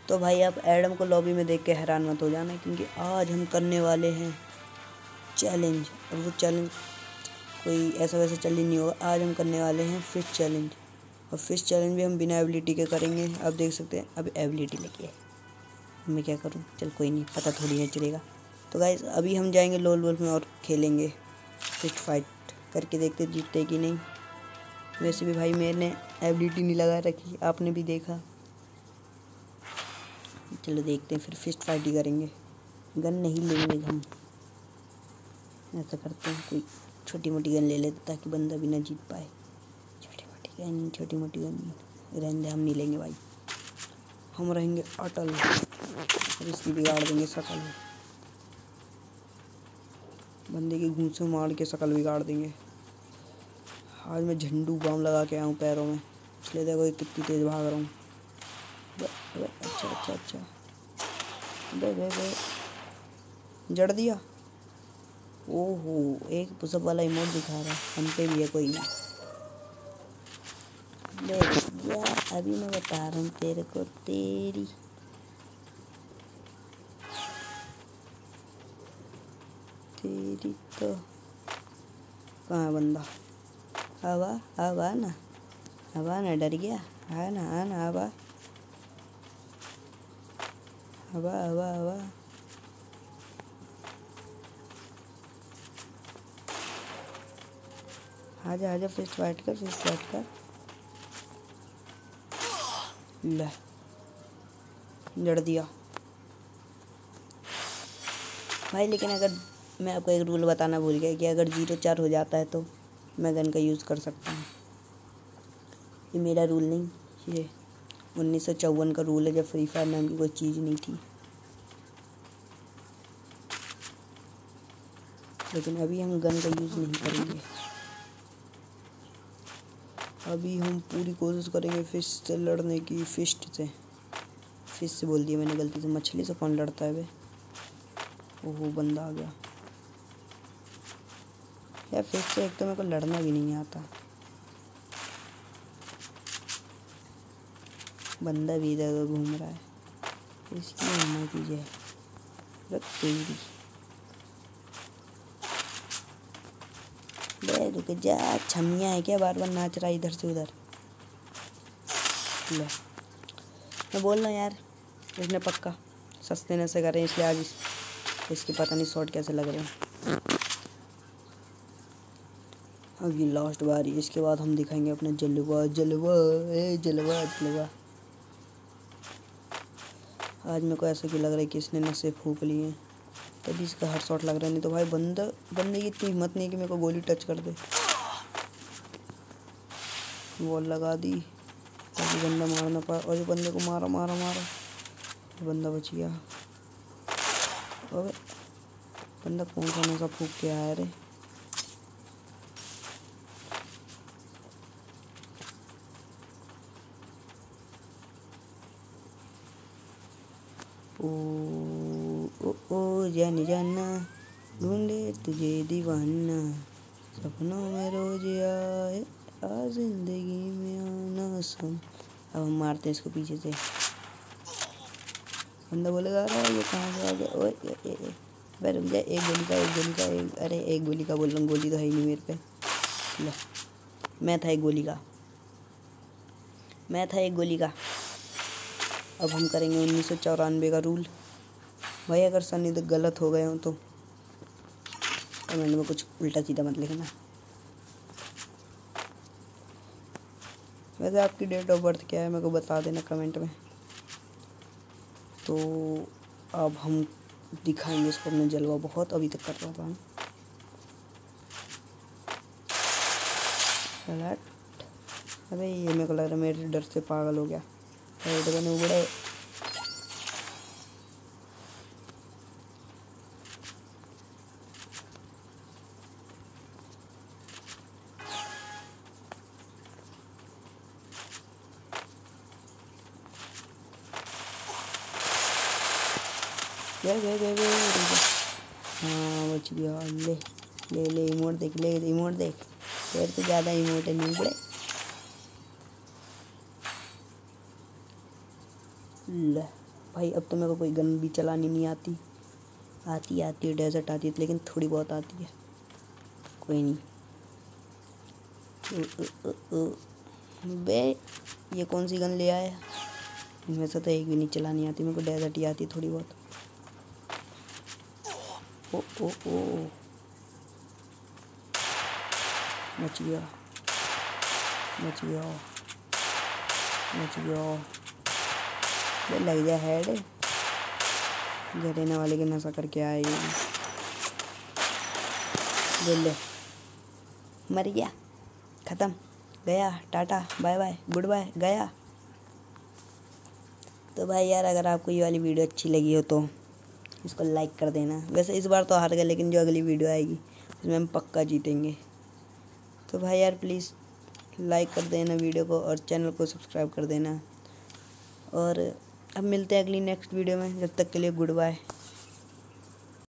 तो भाई आप एडम को लॉबी में देख के हैरान मत हो जाना, क्योंकि आज हम करने वाले हैं चैलेंज। और वो चैलेंज कोई ऐसा वैसा चैलेंज नहीं होगा। आज हम करने वाले हैं फिश चैलेंज, और फिश चैलेंज भी हम बिना एबिलिटी के करेंगे। आप देख सकते हैं अब एबिलिटी लेके है, मैं क्या करूं, चल कोई नहीं, पता थोड़ी है चलेगा। तो गाइस अभी हम जाएंगे लोल वोल्फ में और खेलेंगे फिश फाइट करके, देखते जीतते कि नहीं। वैसे भी भाई मैंने एबिलिटी नहीं लगा रखी, आपने भी देखा। चलो देखते हैं, फिर फिश फाइट ही करेंगे। गन नहीं लेंगे हम, ऐसा करते हैं कोई छोटी मोटी गन ले लेते ताकि बंदा भी ना जीत पाए। छोटी मोटी गन रहने दे, हम नहीं लेंगे भाई। हम रहेंगे अटल और इसकी बिगाड़ देंगे शकल, बंदे की घूंसे मार के शकल बिगाड़ देंगे। आज मैं झंडू बाम लगा के आया हूँ पैरों में, इसलिए देखो ये कितनी तेज़ भाग रहा हूँ। अच्छा बे जड़ दिया। ओहो, एक पुशअप वाला इमोट दिखा रहा है, हम पे भी है कोई नहीं। यार अभी मैं बता रहा हूँ तेरे को, तेरी तो कहाँ है बंदा? अब ना डर गया, आना अब आजा फिस्ट फाइट कर। ले जड़ दिया भाई। लेकिन अगर मैं आपको एक रूल बताना भूल गया कि अगर 0-4 हो जाता है तो मैं गन का यूज़ कर सकता हूँ। ये मेरा रूल नहीं, ये 1954 का रूल है, जब फ्री फायर नाम की कोई चीज़ नहीं थी। लेकिन अभी हम गन का यूज़ नहीं करेंगे। अभी हम पूरी कोशिश करेंगे फिश से लड़ने की। फिश से बोल दिया मैंने गलती से, मछली से कौन लड़ता है बे? ओहो बंदा आ गया यार। फिश से एक तो मेरे को लड़ना भी नहीं आता। बंदा भी इधर घूम रहा है, इसकी हिम्मत ही है। तेरी बे रुक जा, छमिया है क्या बार बार नाच रहा है इधर से उधर? ले मैं बोल रहा हूँ यार, इसने पक्का सस्ते नशे कर रहे हैं, इसलिए आज इसके पता नहीं शॉट कैसे लग रहे हैं। अब ये लास्ट बारी, इसके बाद हम दिखाएंगे अपना जलवा। आज मेरे को ऐसा क्यों लग रहा है कि इसने नशे फूक लिए हैं, तभी इसका हर शॉट लग रहा है। नहीं तो भाई बंदे की इतनी हिम्मत नहीं है कि मेरे को गोली टच कर दे। वॉल लगा दी ताकि बंदा मार ना पाए, और ये बंदे को मारा। बंदा बच गया। अबे बंदा कौन सा नशा फूक के आया रे? ओ जाना ढूंढे तुझे दीवाना, सपनों में रोज आए आ जिंदगी में आना सम। अब हम मारते हैं इसको पीछे से। बंदा बोलेगा अरे ये कहाँ से आ गया? ओए अरे रुक जा, एक गोली का अरे एक गोली का बोल रहा हूँ, गोली तो है ही नहीं मेरे पे। ले मैं था एक गोली का। अब हम करेंगे 1994 का रूल। भाई अगर सनी तो गलत हो गए हो तो कमेंट में कुछ उल्टा सीधा मत लिखना। वैसे आपकी डेट ऑफ बर्थ क्या है मेरे को बता देना कमेंट में। तो अब हम दिखाएंगे इसको अपने जलवा। बहुत अभी तक कर रहा था। अबे ये मेरे को लग रहा है मेरे डर से पागल हो गया। उबड़े हाँ बच गया। ले इमोट देख, तेरे से ज़्यादा इमोट है नहीं बड़े। ले भाई अब तो मेरे को कोई गन भी चलानी नहीं आती है डेजर्ट आती है लेकिन थोड़ी बहुत आती है, कोई नहीं। बे ये कौन सी गन ले आया? इनमें से तो एक भी नहीं चलानी आती मेरे को, डेजर्ट ही आती थोड़ी बहुत। ओ ओ ओ मच गया मच गया मच गया। ये लग जा हेड, जहरीने वाले के नशा करके आए ले, मर गया, ख़त्म, गया, tata bye bye good bye, गया। तो भाई यार अगर आपको ये वाली वीडियो अच्छी लगी हो तो इसको लाइक कर देना। वैसे इस बार तो हार गए लेकिन जो अगली वीडियो आएगी उसमें हम पक्का जीतेंगे। तो भाई यार प्लीज़ लाइक कर देना वीडियो को और चैनल को सब्सक्राइब कर देना। और अब मिलते हैं अगली नेक्स्ट वीडियो में, जब तक के लिए गुड बाय।